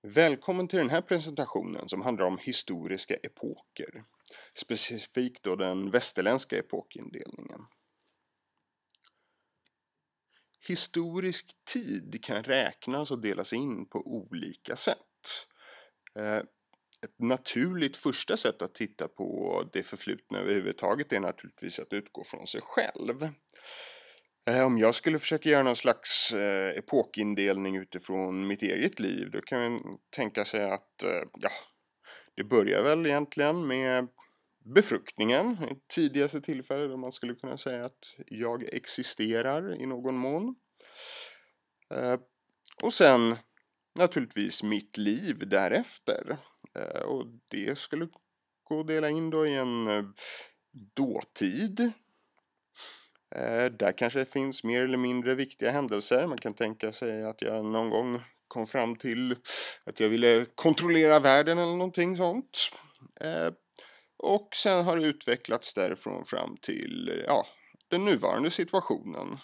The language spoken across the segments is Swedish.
Välkommen till den här presentationen som handlar om historiska epoker. Specifikt då den västerländska epokindelningen. Historisk tid kan räknas och delas in på olika sätt. Ett naturligt första sätt att titta på det förflutna överhuvudtaget är naturligtvis att utgå från sig själv. Om jag skulle försöka göra någon slags epokindelning utifrån mitt eget liv, då kan man tänka sig att det börjar väl egentligen med befruktningen, det tidigaste tillfället då man skulle kunna säga att jag existerar i någon mån. Och sen naturligtvis mitt liv därefter. Och det skulle gå att dela in då i en dåtid. Där kanske det finns mer eller mindre viktiga händelser. Man kan tänka sig att jag någon gång kom fram till att jag ville kontrollera världen eller någonting sånt. Och sen har det utvecklats därifrån fram till den nuvarande situationen.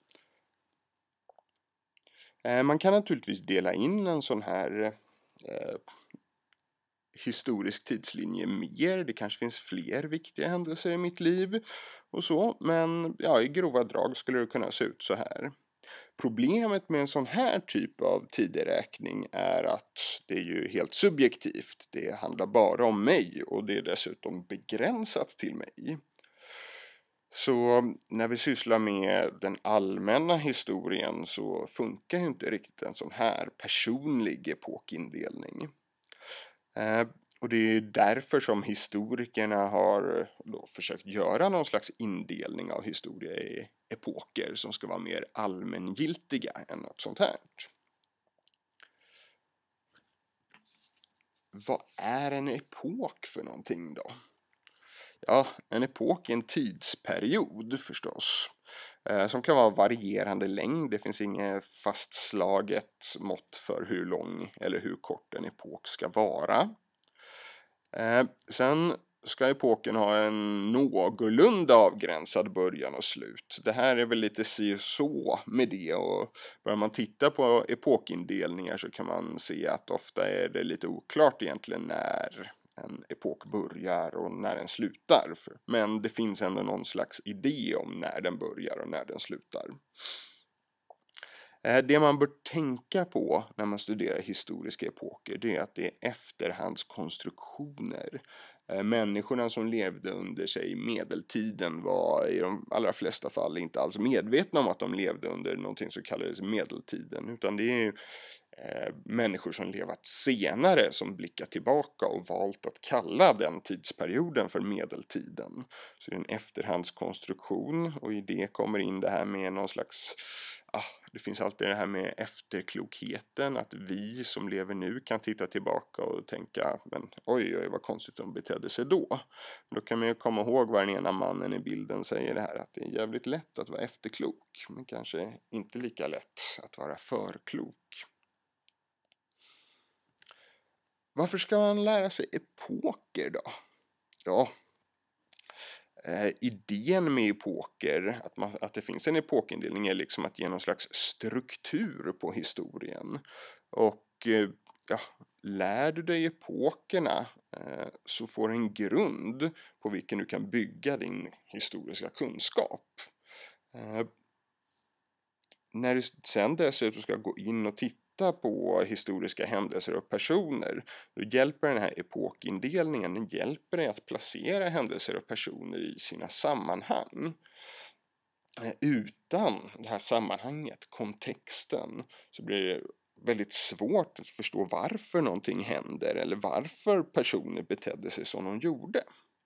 Man kan naturligtvis dela in en sån här historisk tidslinje mer. Det kanske finns fler viktiga händelser i mitt liv och så. Men i grova drag skulle det kunna se ut så här. Problemet med en sån här typ av tideräkning är att det är ju helt subjektivt. Det handlar bara om mig och det är dessutom begränsat till mig. Så när vi sysslar med den allmänna historien så funkar ju inte riktigt en sån här personlig epokindelning. Och det är därför som historikerna har då försökt göra någon slags indelning av historia i epoker som ska vara mer allmängiltiga än något sånt här. Vad är en epok för någonting då? Ja, en epok är en tidsperiod förstås. Som kan vara varierande längd. Det finns inget fastslaget mått för hur lång eller hur kort en epok ska vara. Sen ska epoken ha en någorlunda avgränsad början och slut. Det här är väl lite si och så med det, och börjar man titta på epokindelningar så kan man se att ofta är det lite oklart egentligen när en epok börjar och när den slutar. Men det finns ändå någon slags idé om när den börjar och när den slutar. Det man bör tänka på när man studerar historiska epoker, det är att det är efterhandskonstruktioner. Människorna som levde under sig medeltiden var i de allra flesta fall inte alls medvetna om att de levde under någonting som kallades medeltiden, utan det är människor som levat senare som blickar tillbaka och valt att kalla den tidsperioden för medeltiden. Så det är en efterhandskonstruktion, och i det kommer in det här med någon slags det finns alltid det här med efterklokheten, att vi som lever nu kan titta tillbaka och tänka, men oj vad konstigt de betedde sig då. Då kan man ju komma ihåg vad den ena mannen i bilden säger, det här att det är jävligt lätt att vara efterklok, men kanske inte lika lätt att vara förklok. Varför ska man lära sig epoker då? Ja, idén med epoker, att det finns en epokindelning, är liksom att ge någon slags struktur på historien. Och lär du dig epokerna så får du en grund på vilken du kan bygga din historiska kunskap. När du sen dessutom ska gå in och titta på historiska händelser och personer, då hjälper den här epokindelningen hjälper dig att placera händelser och personer i sina sammanhang. Utan det här sammanhanget, kontexten, så blir det väldigt svårt att förstå varför någonting händer eller varför personer betedde sig som de gjorde.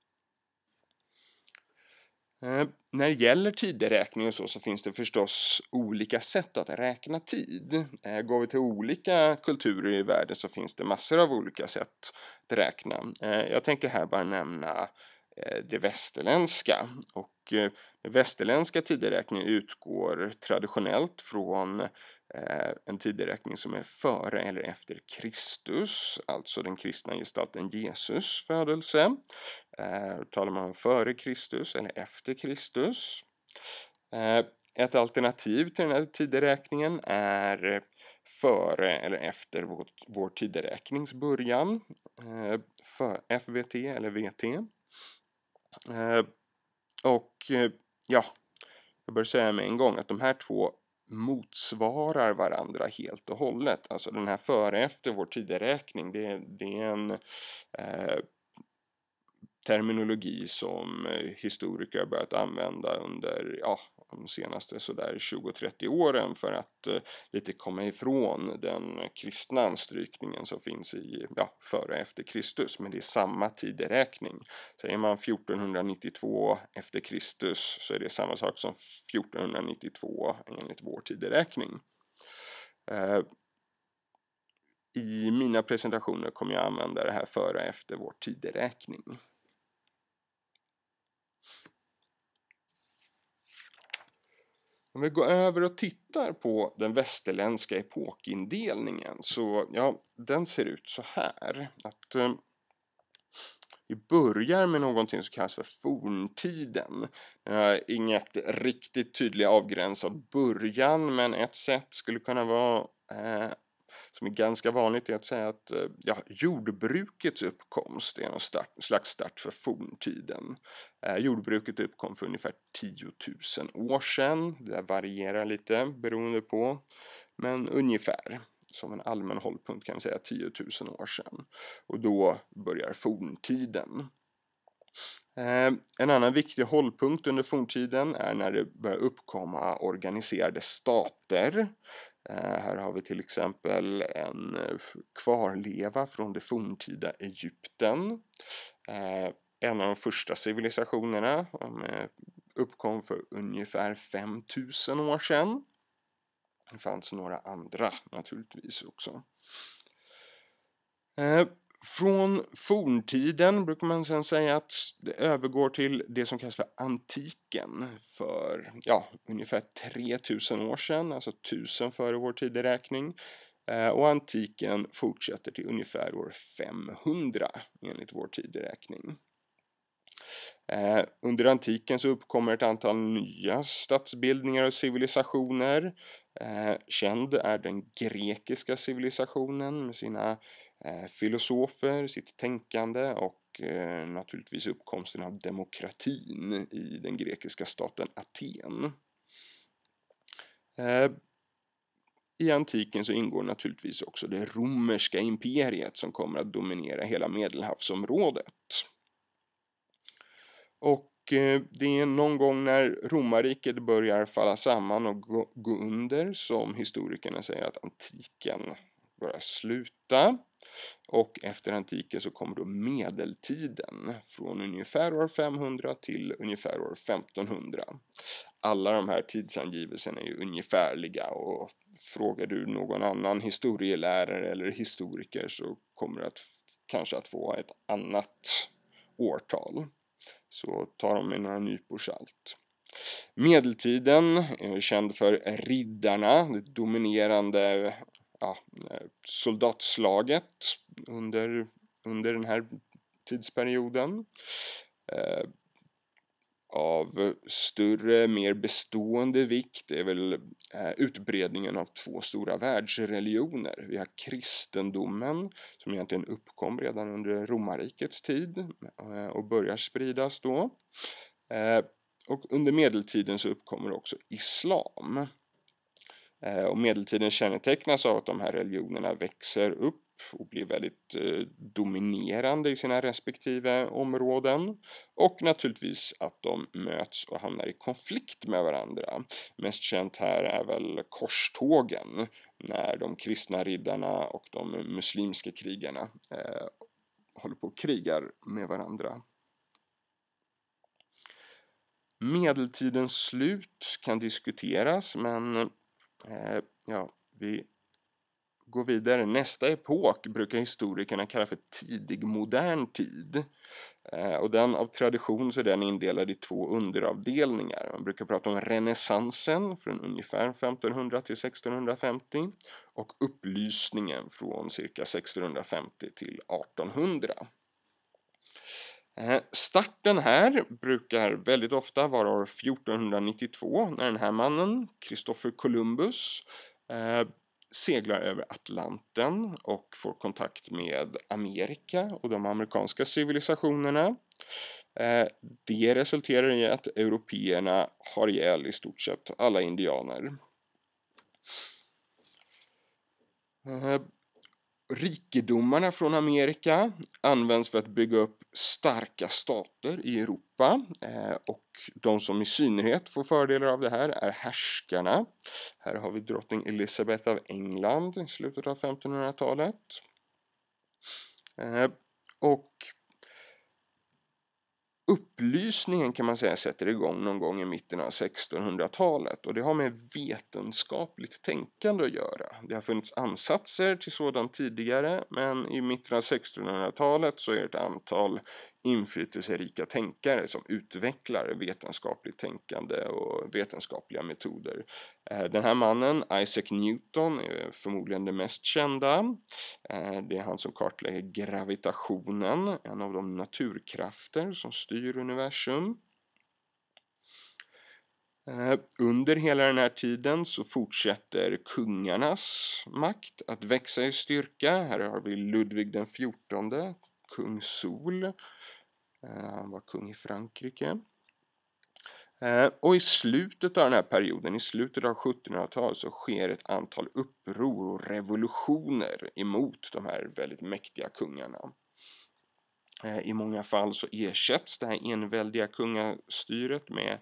När det gäller tideräkning och så finns det förstås olika sätt att räkna tid. Går vi till olika kulturer i världen så finns det massor av olika sätt att räkna. Jag tänker här bara nämna det västerländska. Och den västerländska tideräkningen utgår traditionellt från en tideräkning som är före eller efter Kristus, alltså den kristna gestalten Jesus födelse. Talar man före Kristus eller efter Kristus? Ett alternativ till den här tideräkningen är före eller efter vår tideräknings början, för FVT eller VT. Ja, jag bör säga med en gång att de här två motsvarar varandra helt och hållet. Alltså den här före efter vår tideräkning, det är en terminologi som historiker har börjat använda under de senaste sådär 20-30 åren för att lite komma ifrån den kristna anstrykningen som finns i före och efter Kristus, men det är samma tideräkning. Säger man 1492 efter Kristus så är det samma sak som 1492 enligt vår tideräkning. I mina presentationer kommer jag använda det här före och efter vår tideräkning. Om vi går över och tittar på den västerländska epokindelningen så den ser ut så här. Att vi börjar med någonting som kallas för forntiden. Inget riktigt tydligt avgränsad början, men ett sätt skulle kunna vara som är ganska vanligt är att säga att jordbrukets uppkomst är en slags start för forntiden. Jordbruket uppkom för ungefär 10 000 år sedan. Det där varierar lite beroende på, men ungefär som en allmän hållpunkt kan vi säga 10 000 år sedan. Och då börjar forntiden. En annan viktig hållpunkt under forntiden är när det börjar uppkomma organiserade stater. Här har vi till exempel en kvarleva från det forntida Egypten. En av de första civilisationerna uppkom för ungefär 5000 år sedan. Det fanns några andra naturligtvis också. Från forntiden brukar man sedan säga att det övergår till det som kallas för antiken för ungefär 3000 år sedan, alltså 1000 före vår tideräkning. Och antiken fortsätter till ungefär år 500 enligt vår tideräkning. Under antiken så uppkommer ett antal nya statsbildningar och civilisationer. Känd är den grekiska civilisationen med sina filosofer, sitt tänkande och naturligtvis uppkomsten av demokratin i den grekiska staten Aten. I antiken så ingår naturligtvis också det romerska imperiet som kommer att dominera hela Medelhavsområdet. Och det är någon gång när romarriket börjar falla samman och gå under som historikerna säger att antiken börjar sluta. Och efter antiken så kommer då medeltiden från ungefär år 500 till ungefär år 1500. Alla de här tidsangivelserna är ju ungefärliga och frågar du någon annan historielärare eller historiker så kommer du kanske att få ett annat årtal. Så tar de med några nypor salt. Medeltiden är känd för riddarna, det dominerande soldatslaget under den här tidsperioden. Av större, mer bestående vikt är väl utbredningen av två stora världsreligioner. Vi har kristendomen som egentligen uppkom redan under romarrikets tid och börjar spridas då. Och under medeltiden så uppkommer också islam. Och medeltiden kännetecknas av att de här religionerna växer upp och blir väldigt dominerande i sina respektive områden. Och naturligtvis att de möts och hamnar i konflikt med varandra. Mest känt här är väl korstågen när de kristna riddarna och de muslimska krigarna håller på och krigar med varandra. Medeltidens slut kan diskuteras, men vi går vidare. Nästa epok brukar historikerna kalla för tidig modern tid. Och den av tradition så är den indelad i två underavdelningar. Man brukar prata om renässansen från ungefär 1500 till 1650 och upplysningen från cirka 1650 till 1800. Starten här brukar väldigt ofta vara år 1492 när den här mannen, Christopher Columbus, seglar över Atlanten och får kontakt med Amerika och de amerikanska civilisationerna. Det resulterar i att européerna har ihjäl i stort sett alla indianer. Rikedomarna från Amerika används för att bygga upp starka stater i Europa, och de som i synnerhet får fördelar av det här är härskarna. Här har vi drottning Elizabeth av England i slutet av 1500-talet. Och upplysningen kan man säga sätter igång någon gång i mitten av 1600-talet, och det har med vetenskapligt tänkande att göra. Det har funnits ansatser till sådant tidigare, men i mitten av 1600-talet så är det ett antal inflytelserika tänkare som utvecklar vetenskapligt tänkande och vetenskapliga metoder. Den här mannen, Isaac Newton, är förmodligen det mest kända. Det är han som kartlägger gravitationen, en av de naturkrafter som styr universum. Under hela den här tiden så fortsätter kungarnas makt att växa i styrka. Här har vi Ludvig den 14, kung Sol. Han var kung i Frankrike. Och i slutet av den här perioden, i slutet av 1700-talet, så sker ett antal uppror och revolutioner emot de här väldigt mäktiga kungarna. I många fall så ersätts det här enväldiga kungastyret med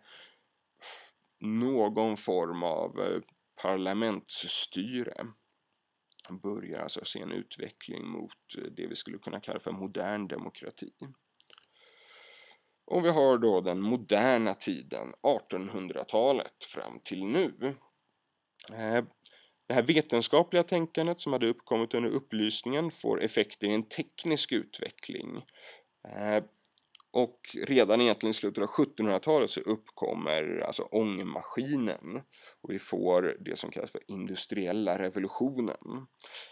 någon form av parlamentsstyre. Man börjar alltså se en utveckling mot det vi skulle kunna kalla för modern demokrati. Och vi har då den moderna tiden, 1800-talet fram till nu. Det här vetenskapliga tänkandet som hade uppkommit under upplysningen får effekter i en teknisk utveckling. Och redan egentligen i slutet av 1700-talet så uppkommer alltså ångmaskinen. Och vi får det som kallas för industriella revolutionen.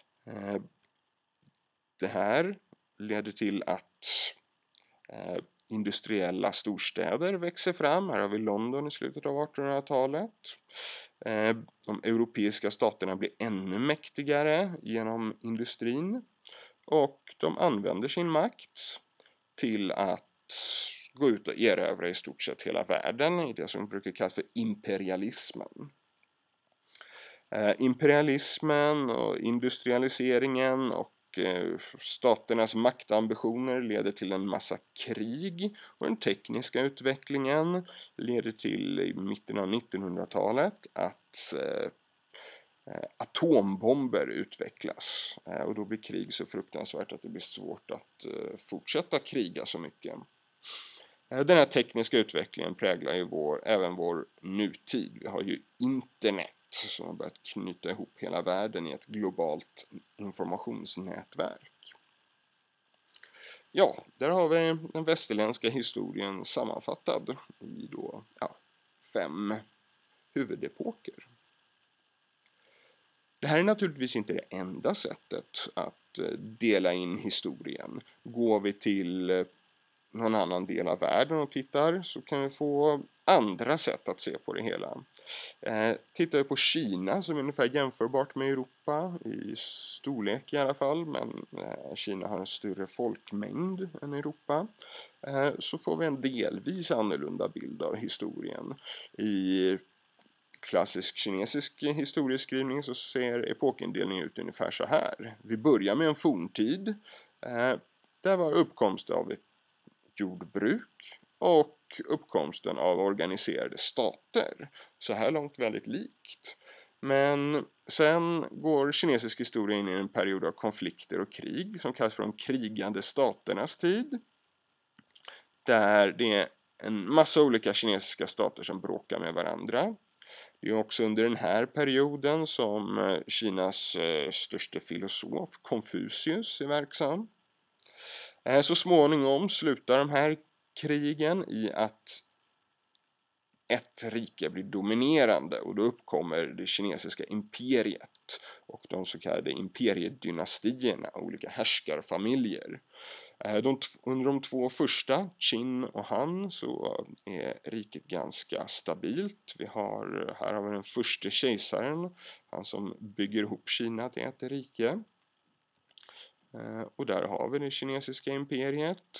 Det här leder till att industriella storstäder växer fram. Här har vi London i slutet av 1800-talet. De europeiska staterna blir ännu mäktigare genom industrin. Och de använder sin makt till att gå ut och erövra i stort sett hela världen i det som brukar kallas för imperialismen. Imperialismen och industrialiseringen och staternas maktambitioner leder till en massa krig, och den tekniska utvecklingen leder till i mitten av 1900-talet att atombomber utvecklas, och då blir krig så fruktansvärt att det blir svårt att fortsätta kriga så mycket. Den här tekniska utvecklingen präglar ju även vår nutid. Vi har ju internet som har börjat knyta ihop hela världen i ett globalt informationsnätverk. Ja, där har vi den västerländska historien sammanfattad i 5 huvudepoker. Det här är naturligtvis inte det enda sättet att dela in historien. Går vi till någon annan del av världen och tittar så kan vi få andra sätt att se på det hela. Tittar vi på Kina som är ungefär jämförbart med Europa i storlek i alla fall, men Kina har en större folkmängd än Europa, så får vi en delvis annorlunda bild av historien. I klassisk kinesisk historieskrivning så ser epokindelningen ut ungefär så här. Vi börjar med en forntid. Där var uppkomst av ett jordbruk och uppkomsten av organiserade stater. Så här långt väldigt likt. Men sen går kinesisk historia in i en period av konflikter och krig som kallas för de krigande staternas tid. Där det är en massa olika kinesiska stater som bråkar med varandra. Det är också under den här perioden som Kinas största filosof Konfucius är verksam. Så småningom slutar de här krigen i att ett rike blir dominerande, och då uppkommer det kinesiska imperiet. och de så kallade imperiedynastierna, olika härskarfamiljer. Under de två första, Qin och Han, så är riket ganska stabilt. Här har vi den första kejsaren, han som bygger ihop Kina till ett rike. Och där har vi det kinesiska imperiet.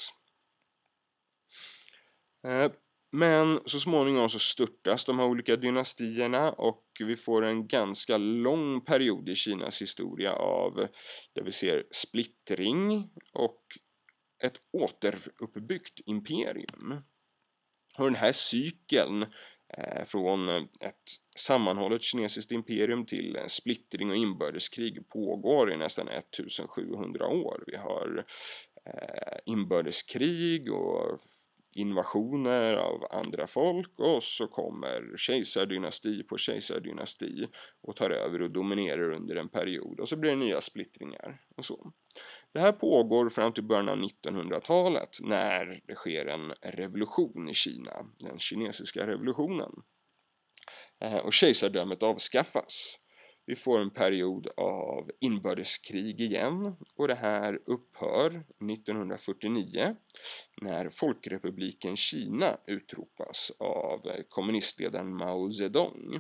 Men så småningom så störtas de här olika dynastierna och vi får en ganska lång period i Kinas historia där vi ser splittring och ett återuppbyggt imperium. Och den här cykeln från ett sammanhållet kinesiskt imperium till splittring och inbördeskrig pågår i nästan 1700 år. Vi har inbördeskrig och invasioner av andra folk, och så kommer kejsardynasti på kejsardynasti och tar över och dominerar under en period, och så blir det nya splittringar och så. Det här pågår fram till början av 1900-talet när det sker en revolution i Kina, den kinesiska revolutionen, och kejsardömet avskaffas. Vi får en period av inbördeskrig igen, och det här upphör 1949 när Folkrepubliken Kina utropas av kommunistledaren Mao Zedong.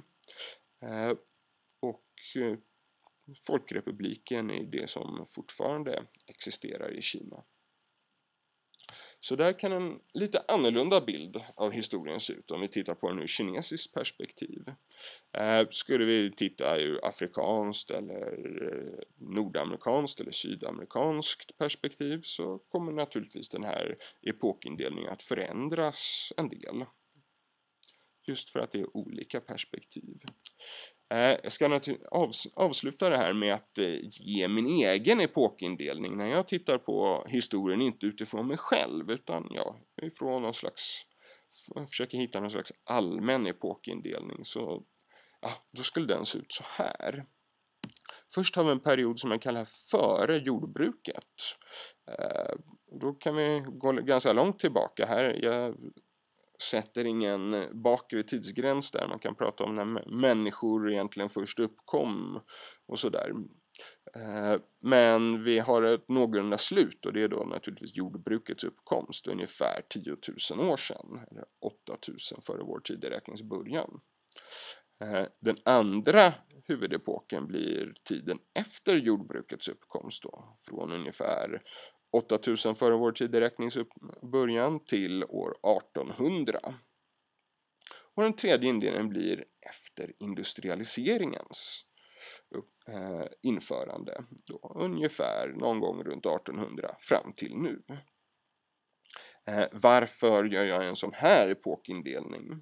Och Folkrepubliken är det som fortfarande existerar i Kina. Så där kan en lite annorlunda bild av historien se ut om vi tittar på den ur kinesiskt perspektiv. Skulle vi titta ur afrikanskt eller nordamerikanskt eller sydamerikanskt perspektiv så kommer naturligtvis den här epokindelningen att förändras en del. Just för att det är olika perspektiv. Jag ska avsluta det här med att ge min egen epokindelning när jag tittar på historien, inte utifrån mig själv utan ifrån någon slags, försöker hitta någon slags allmän epokindelning. Så då skulle den se ut så här. Först har vi en period som jag kallar före jordbruket. Då kan vi gå ganska långt tillbaka här. Jag sätter ingen bakre tidsgräns där. Man kan prata om när människor egentligen först uppkom och sådär. Men vi har ett någorlunda slut, och det är då naturligtvis jordbrukets uppkomst ungefär 10 000 år sedan, eller 8 000 före vår tideräknings början. Den andra huvudepoken blir tiden efter jordbrukets uppkomst då, från ungefär 8 000 före vår tideräknings början till år 1800. Och den tredje indelningen blir efter industrialiseringens införande, då, ungefär någon gång runt 1800 fram till nu. Varför gör jag en sån här epokindelning?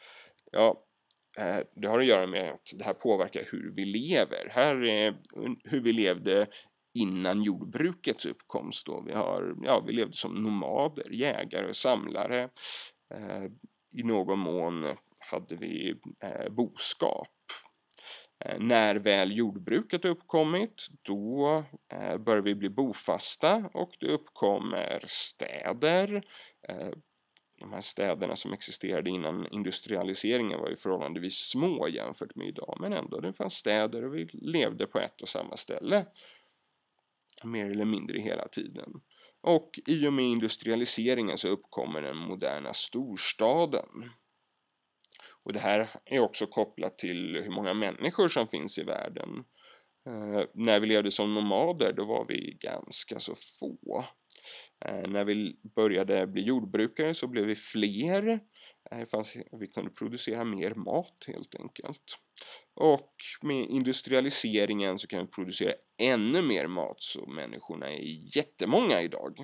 Det har att göra med att det här påverkar hur vi lever. Här är hur vi levde innan jordbrukets uppkomst då. Vi levde som nomader, jägare och samlare. I någon mån hade vi boskap. När väl jordbruket uppkommit, då börjar vi bli bofasta och det uppkommer städer. De här städerna som existerade innan industrialiseringen var ju förhållandevis små jämfört med idag, men ändå det fanns städer och vi levde på ett och samma ställe mer eller mindre hela tiden. Och i och med industrialiseringen så uppkommer den moderna storstaden. Och det här är också kopplat till hur många människor som finns i världen. När vi levde som nomader då var vi ganska så få. När vi började bli jordbrukare så blev vi fler. Vi kunde producera mer mat helt enkelt. Och med industrialiseringen så kan vi producera ännu mer mat, så människorna är jättemånga idag.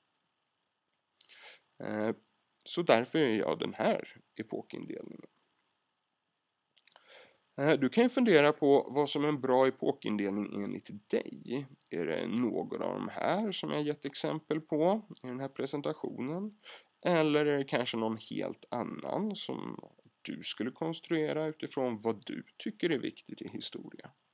Så därför är jag den här epokindelningen. Du kan ju fundera på vad som är en bra epokindelning enligt dig. Är det någon av de här som jag gett exempel på i den här presentationen? Eller är det kanske någon helt annan som du skulle konstruera utifrån vad du tycker är viktigt i historia?